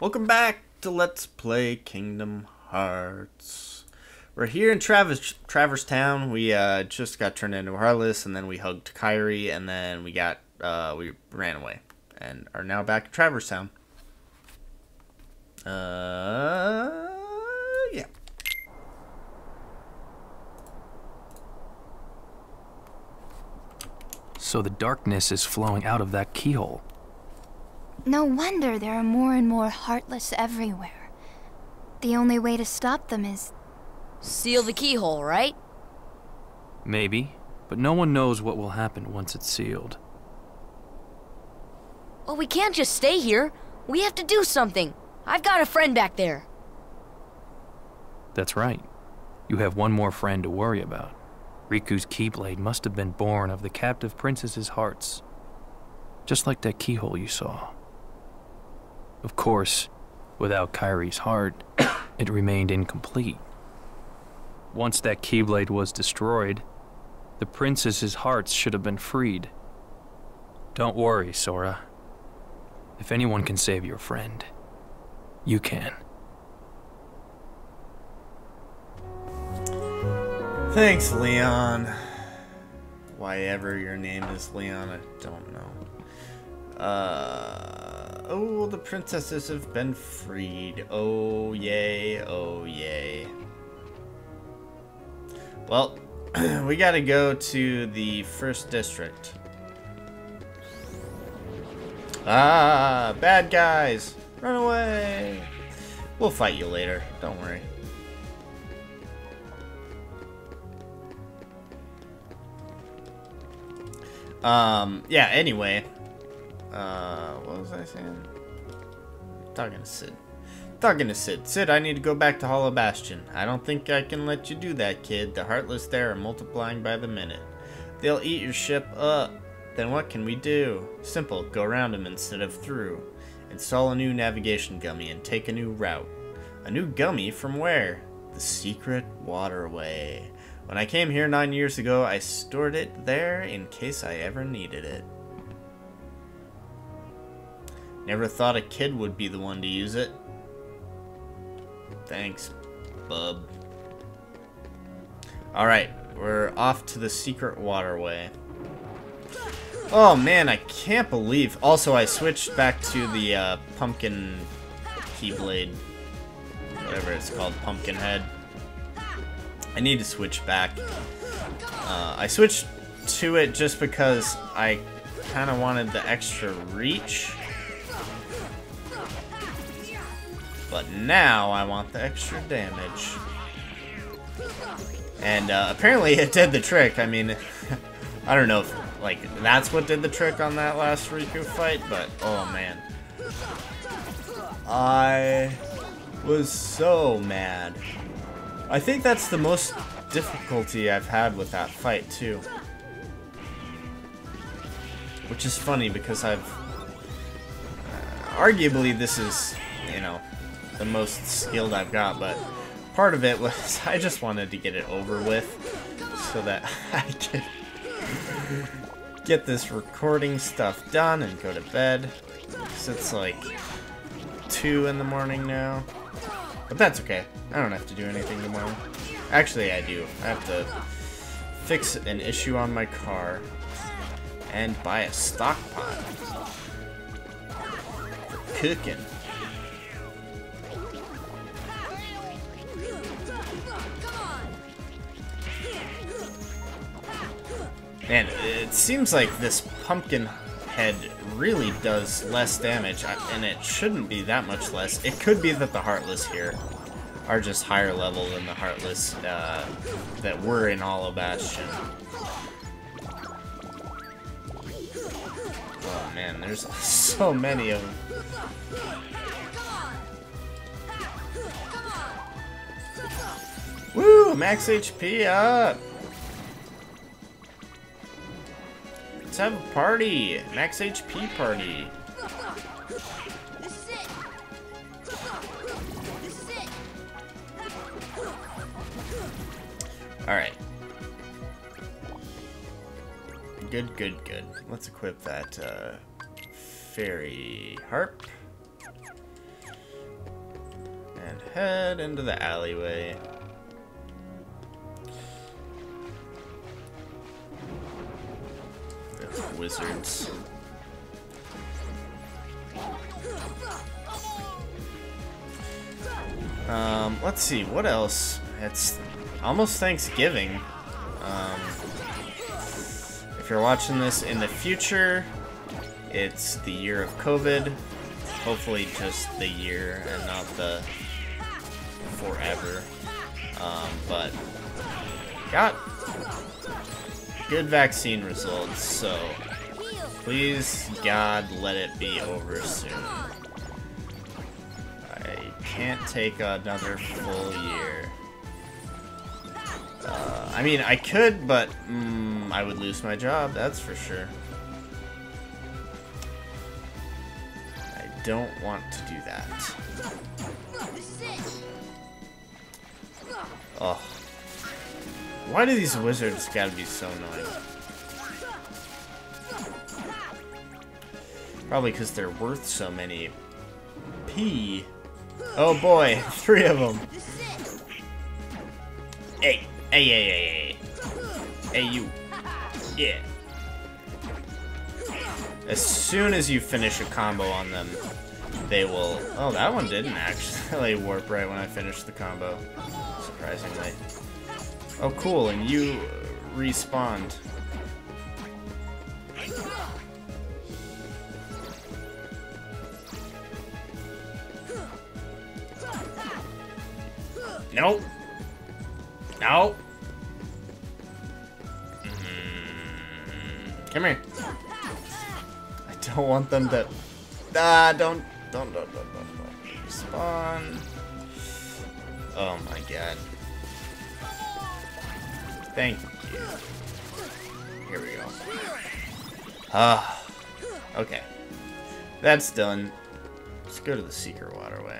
Welcome back to Let's Play Kingdom Hearts. We're here in Traverse Town. We just got turned into a Heartless, and then we hugged Kairi, and then we ran away, and are now back in Traverse Town. Yeah. So the darkness is flowing out of that keyhole. No wonder there are more and more Heartless everywhere. The only way to stop them is... seal the keyhole, right? Maybe, but no one knows what will happen once it's sealed. Well, we can't just stay here. We have to do something. I've got a friend back there. That's right. You have one more friend to worry about. Riku's Keyblade must have been born of the captive princess's hearts. Just like that keyhole you saw. Of course, without Kairi's heart, it remained incomplete. Once that Keyblade was destroyed, the princess's hearts should have been freed. Don't worry, Sora. If anyone can save your friend, you can. Thanks, Leon. Why ever your name is Leon, I don't know. Oh, the princesses have been freed. Oh, yay. Oh, yay. Well, we gotta go to the first district. Ah, bad guys. Run away. We'll fight you later. Don't worry. Yeah, anyway. What was I saying? Talking to Sid. Sid, I need to go back to Hollow Bastion. I don't think I can let you do that, kid. The Heartless there are multiplying by the minute. They'll eat your ship up. Then what can we do? Simple, go around them instead of through. Install a new navigation gummy and take a new route. A new gummy from where? The Secret Waterway. When I came here 9 years ago, I stored it there in case I ever needed it. Never thought a kid would be the one to use it. Thanks, bub. Alright, we're off to the Secret Waterway. Oh man, I can't believe... Also, I switched back to the pumpkin keyblade. Whatever it's called, pumpkin head. I need to switch back. I switched to it just because I kind of wanted the extra reach. But now I want the extra damage. And apparently it did the trick. I mean, I don't know if like that's what did the trick on that last Riku fight, but oh man. I was so mad. I think that's the most difficulty I've had with that fight too. Which is funny because I've arguably this is, you know, the most skilled I've got, but part of it was I just wanted to get it over with so that I could get this recording stuff done and go to bed. Because it's like 2 in the morning now. But that's okay. I don't have to do anything tomorrow. Actually, I do. I have to fix an issue on my car and buy a stock pot for cooking. And it seems like this pumpkin head really does less damage, and it shouldn't be that much less. It could be that the Heartless here are just higher level than the Heartless that were in Hollow Bastion. Oh man, there's so many of them. Woo! Max HP up! Let's have a party! Max HP party! Alright. Good, good, good. Let's equip that fairy harp. head into the alleyway. Ugh, wizards. Let's see, what else? It's almost Thanksgiving. If you're watching this in the future, it's the year of COVID. Hopefully just the year and not the forever. But got good vaccine results, so please, God, let it be over soon. I can't take another full year. I mean, I could, but I would lose my job, that's for sure. I don't want to do that. Oh. Why do these wizards gotta be so annoying? Probably because they're worth so many P. Oh boy, 3 of them. Hey, hey, hey, hey, hey. Hey, you. Yeah. As soon as you finish a combo on them, they will... Oh, that one didn't actually warp right when I finished the combo. Surprisingly. Oh, cool, and you respawned. Nope. No. Come here. I don't want them to... don't. Spawn. Oh my god. Thank you. Here we go. Okay. That's done. Let's go to the Secret Waterway.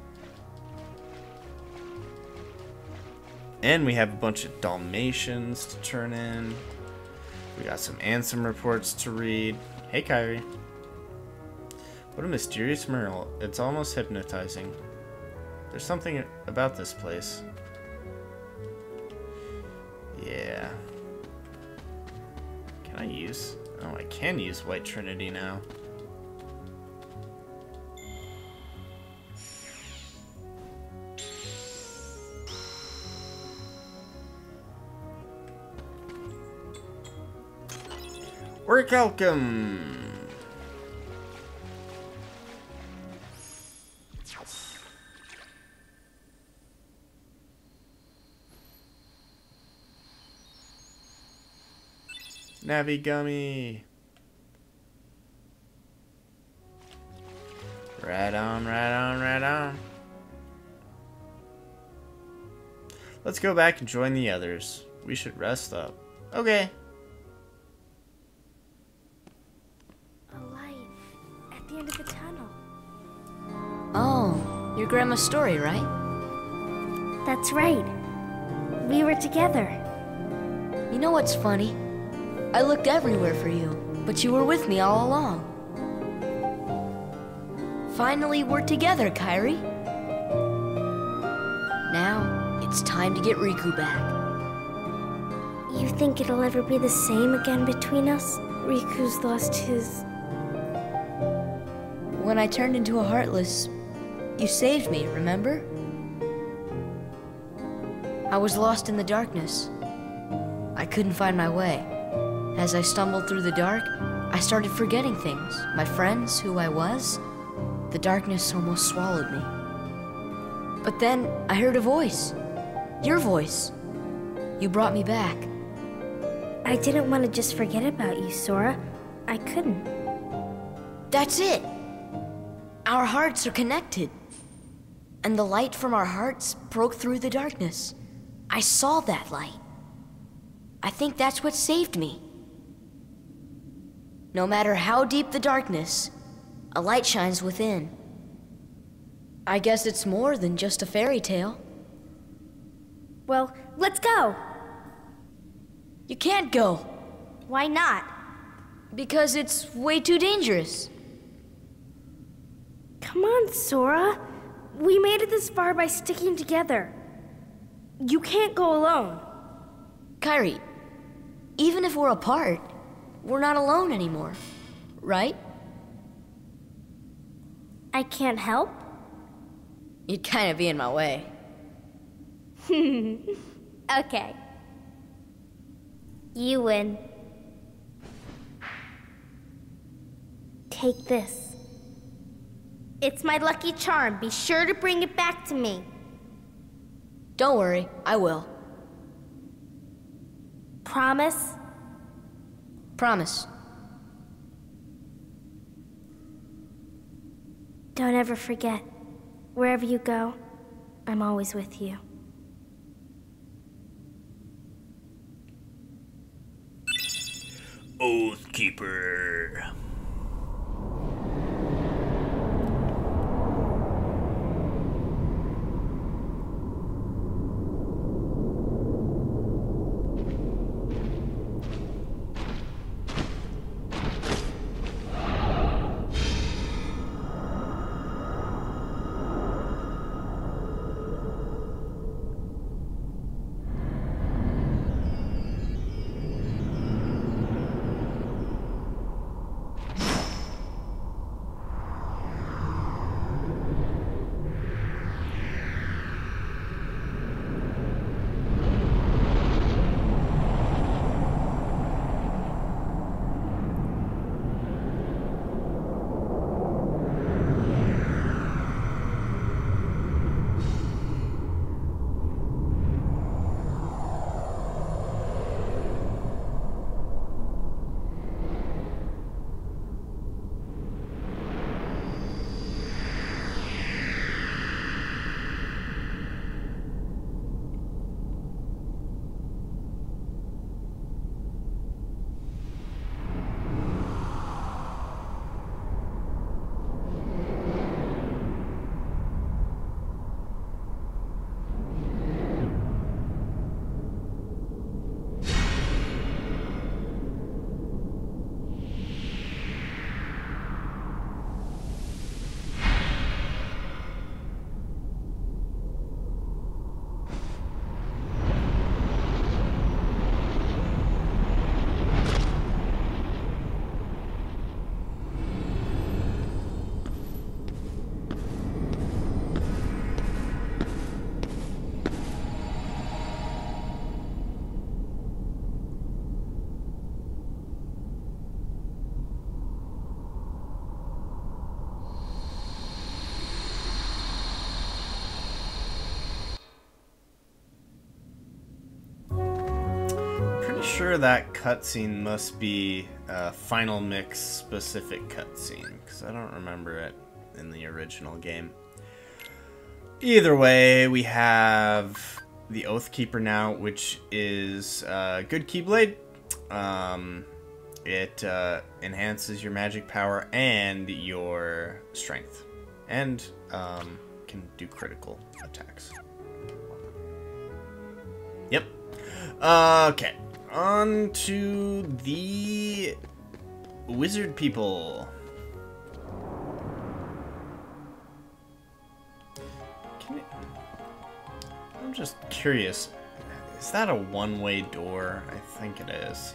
And we have a bunch of Dalmatians to turn in. We got some Ansem reports to read. Hey, Kyrie. What a mysterious mural. It's almost hypnotizing. There's something about this place. Yeah. Can I use... Oh, I can use White Trinity now. Welcome. Navi Gummy. Right on, right on, right on. Let's go back and join the others. We should rest up. Okay. End of the tunnel. Oh, your grandma's story, right? That's right. We were together. You know what's funny? I looked everywhere for you, but you were with me all along. Finally, we're together, Kairi. Now, it's time to get Riku back. You think it'll ever be the same again between us? Riku's lost his... When I turned into a Heartless, you saved me, remember? I was lost in the darkness. I couldn't find my way. As I stumbled through the dark, I started forgetting things. My friends, who I was. The darkness almost swallowed me. But then I heard a voice. Your voice. You brought me back. I didn't want to just forget about you, Sora. I couldn't. That's it! Our hearts are connected. And the light from our hearts broke through the darkness. I saw that light. I think that's what saved me. No matter how deep the darkness, a light shines within. I guess it's more than just a fairy tale. Well, let's go! You can't go. Why not? Because it's way too dangerous. Come on, Sora. We made it this far by sticking together. You can't go alone. Kairi, even if we're apart, we're not alone anymore, right? I can't help? You'd kind of be in my way. Okay. You win. Take this. It's my lucky charm. Be sure to bring it back to me. Don't worry, I will. Promise? Promise. Don't ever forget. Wherever you go, I'm always with you. Oathkeeper. Sure that cutscene must be a Final Mix specific cutscene, because I don't remember it in the original game. Either way, we have the Oathkeeper now, which is good Keyblade. It enhances your magic power and your strength, and can do critical attacks. Yep. Okay. On to the wizard people. I'm just curious. Is that a one-way door? I think it is.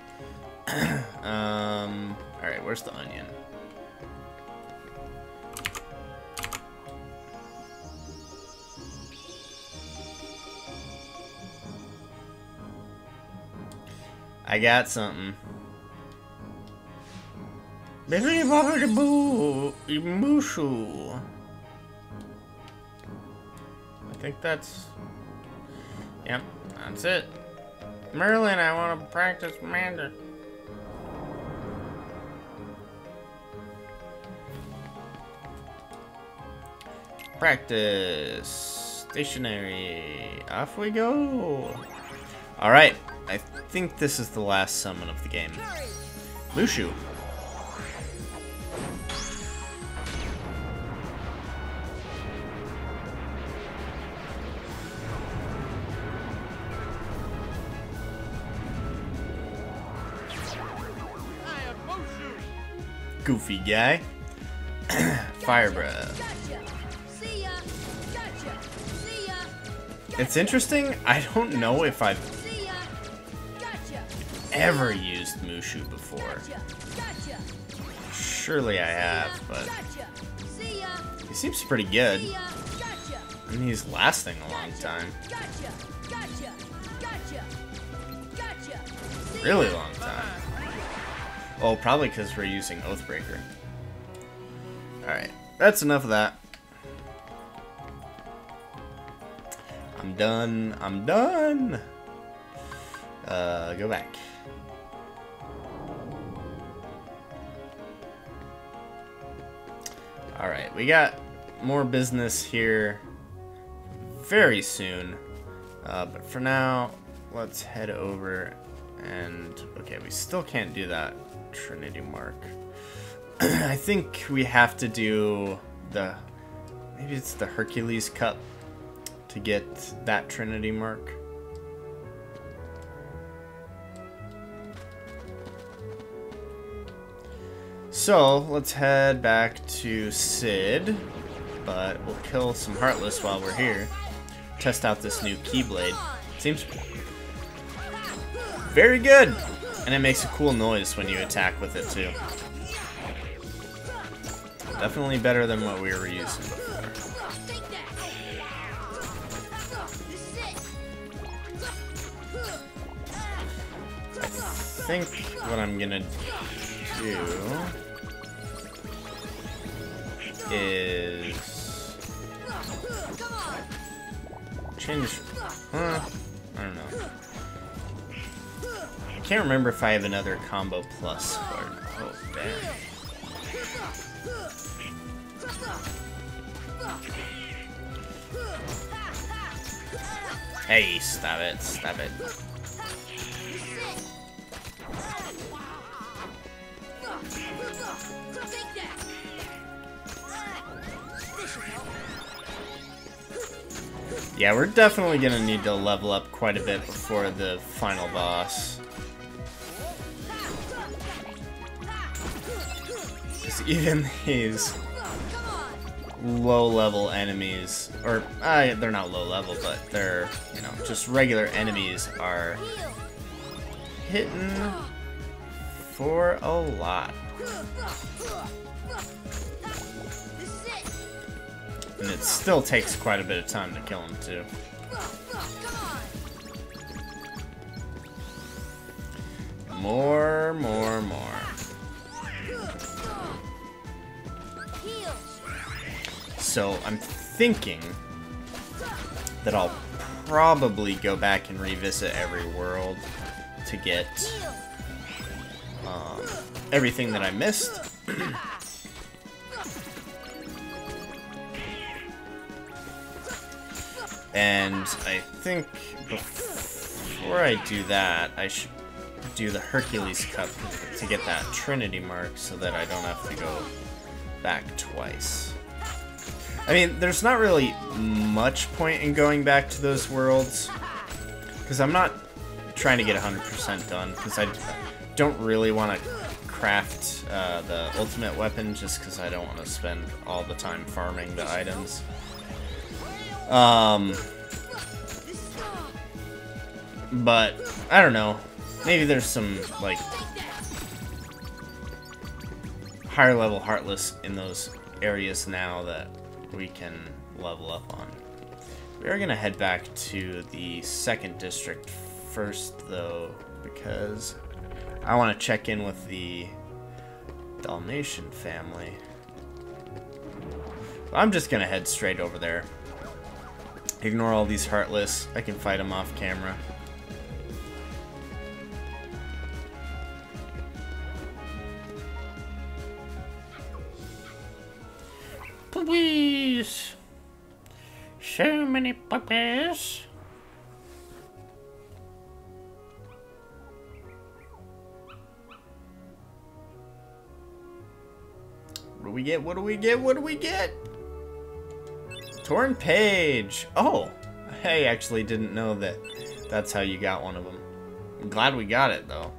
Alright, where's the onion? I got something. Mushu. I think that's... Yep, that's it. Merlin, I want to practice magic. Practice. Stationary. Off we go. Alright, I think this is the last summon of the game. Mushu. Goofy guy. Fire breath. It's interesting. I don't know if I've ever used Mushu before. Surely I have, but he seems pretty good. I mean, he's lasting a long time. Really long time. Oh, probably because we're using Oathbreaker. Alright, that's enough of that. I'm done. I'm done. Go back. Alright, we got more business here very soon. But for now, let's head over and... Okay, we still can't do that Trinity Mark. I think we have to do the... Maybe it's the Hercules Cup to get that Trinity Mark. So, let's head back to Cid, but we'll kill some Heartless while we're here. Test out this new Keyblade. Seems very good! And it makes a cool noise when you attack with it, too. Definitely better than what we were using before. I think what I'm gonna do is change. I don't know. I can't remember if I have another combo plus or oh damn. Hey, stop it, stop it. Yeah, we're definitely gonna need to level up quite a bit before the final boss. Because even these low-level enemies, or they're not low-level, but they're, you know, just regular enemies are hitting for a lot. And it still takes quite a bit of time to kill him, too. More. So, I'm thinking that I'll probably go back and revisit every world to get everything that I missed. And I think before I do that, I should do the Hercules Cup to get that Trinity Mark so that I don't have to go back twice. I mean, there's not really much point in going back to those worlds, because I'm not trying to get 100% done, because I don't really want to craft the ultimate weapon just because I don't want to spend all the time farming the items. But I don't know. Maybe there's some like higher level Heartless in those areas now that we can level up on. We are gonna head back to the 2nd district first, though, because I want to check in with the Dalmatian family. I'm just gonna head straight over there. Ignore all these Heartless. I can fight them off camera. Puppies! So many puppies! What do we get? What do we get? What do we get? Torn page! Oh! I actually didn't know that that's how you got one of them. I'm glad we got it, though.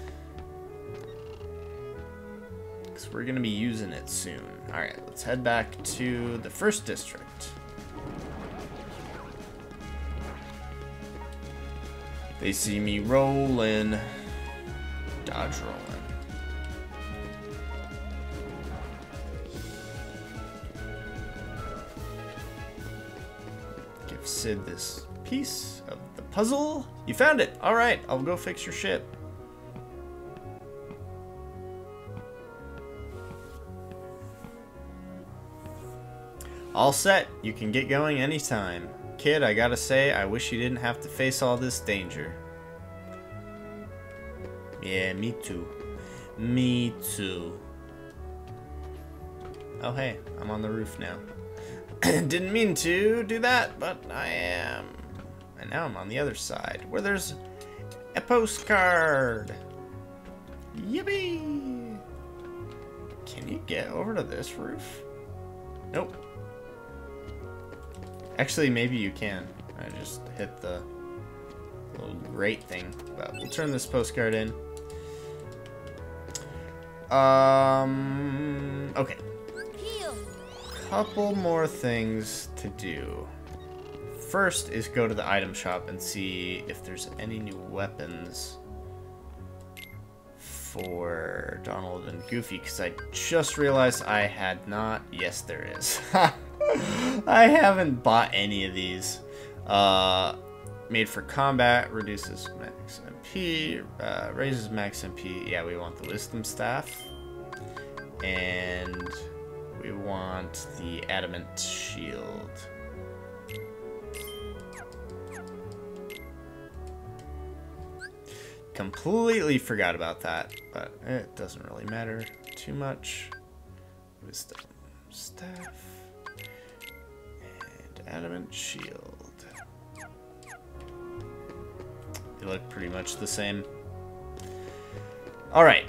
Because we're going to be using it soon. Alright, let's head back to the 1st district. They see me rolling. Dodge rolling. Give Sid this piece of the puzzle. You found it. All right, I'll go fix your ship. All set. You can get going anytime. Kid, I gotta say, I wish you didn't have to face all this danger. Yeah, me too. Me too. Oh, hey, I'm on the roof now. Didn't mean to do that, but I am. And now I'm on the other side, where there's a postcard. Yippee! Can you get over to this roof? Nope. Actually, maybe you can. I just hit the little grate thing. But we'll turn this postcard in. Okay. Couple more things to do. First is go to the item shop and see if there's any new weapons for Donald and Goofy, because I just realized I had not. Yes, there is. I haven't bought any of these. Made for combat, reduces max MP, raises max MP. Yeah, we want the wisdom staff. And we want the adamant shield. Completely forgot about that, but it doesn't really matter too much. Wisdom staff and adamant shield. They look pretty much the same. Alright.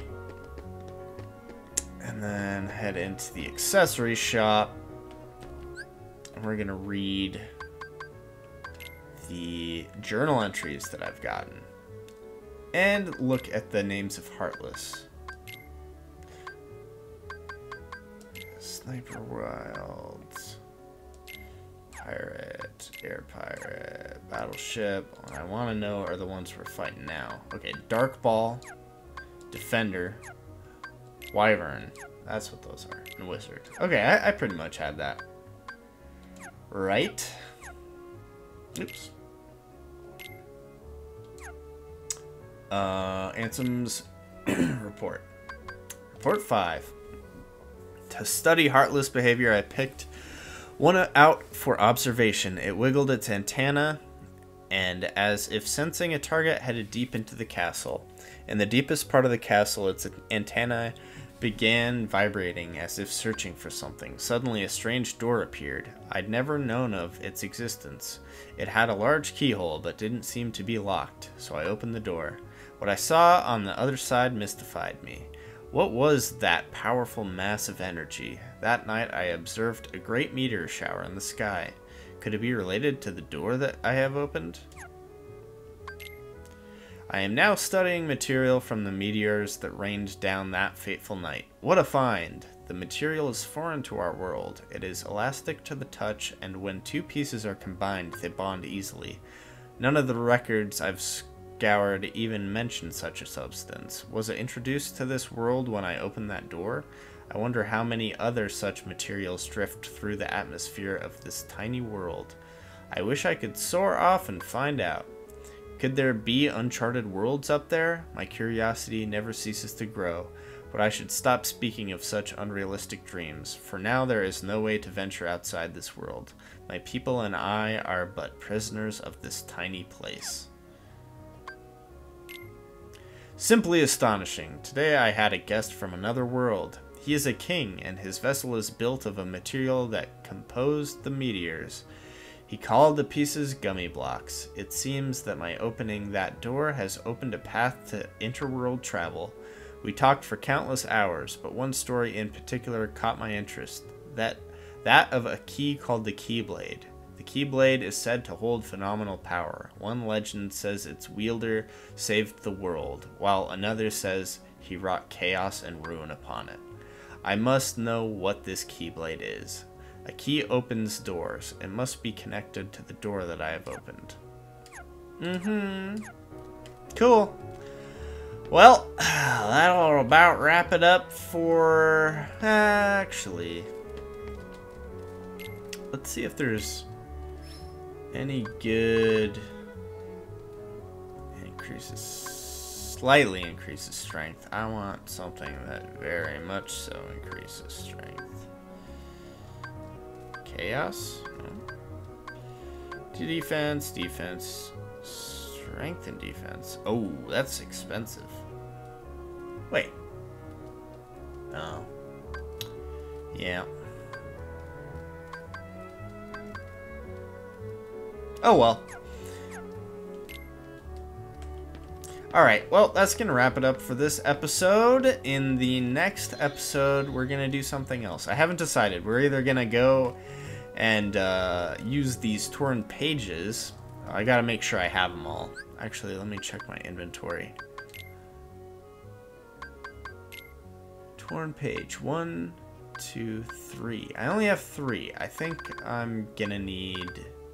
And then head into the accessory shop. And we're gonna read the journal entries that I've gotten. And look at the names of Heartless. Sniper Wilds. Pirate. Air Pirate. Battleship. What I want to know are the ones we're fighting now. Okay, Dark Ball. Defender. Wyvern. That's what those are. And Wizard. Okay, I pretty much had that. Right. Oops. Ansem's report. Report 5. To study Heartless behavior, I picked one out for observation. It wiggled its antenna, and as if sensing a target, headed deep into the castle. In the deepest part of the castle, its antennae began vibrating as if searching for something. Suddenly, a strange door appeared. I'd never known of its existence. It had a large keyhole, but didn't seem to be locked, so I opened the door. What I saw on the other side mystified me. What was that powerful mass of energy? That night I observed a great meteor shower in the sky. Could it be related to the door that I have opened? I am now studying material from the meteors that rained down that fateful night. What a find! The material is foreign to our world. It is elastic to the touch, and when two pieces are combined, they bond easily. None of the records I've scoured even mention such a substance. Was it introduced to this world when I opened that door? I wonder how many other such materials drift through the atmosphere of this tiny world. I wish I could soar off and find out. Could there be uncharted worlds up there? My curiosity never ceases to grow, but I should stop speaking of such unrealistic dreams. For now there is no way to venture outside this world. My people and I are but prisoners of this tiny place. Simply astonishing. Today I had a guest from another world. He is a king, and his vessel is built of a material that composed the meteors. He called the pieces gummy blocks. It seems that my opening that door has opened a path to interworld travel. We talked for countless hours, but one story in particular caught my interest. That of a key called the Keyblade. The Keyblade is said to hold phenomenal power. One legend says its wielder saved the world, while another says he wrought chaos and ruin upon it. I must know what this Keyblade is. A key opens doors. It must be connected to the door that I have opened. Cool. Well, that'll about wrap it up for... actually... let's see if there's any good... slightly increases strength. I want something that very much so increases strength. Chaos? No. To defense, defense, strength and defense. Oh, that's expensive. Wait. Oh. Yeah. Oh well. Alright, well, that's going to wrap it up for this episode. In the next episode, we're going to do something else. I haven't decided. We're either going to go and use these torn pages. I got to make sure I have them all. Actually, let me check my inventory. Torn page. 1, 2, 3. I only have 3. I think I'm going to need...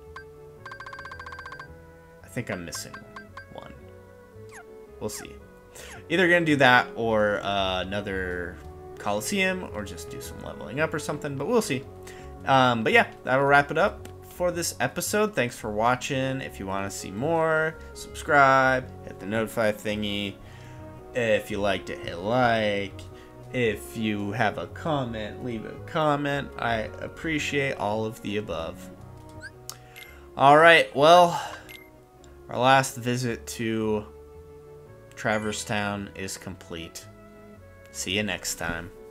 I think I'm missing one. We'll see. Either gonna do that or another Coliseum, or just do some leveling up or something, but we'll see. But yeah, that'll wrap it up for this episode. Thanks for watching. If you want to see more, subscribe, hit the notify thingy. If you liked it, hit like. If you have a comment, leave a comment. I appreciate all of the above. Alright, well, our last visit to Traverse Town is complete. See you next time.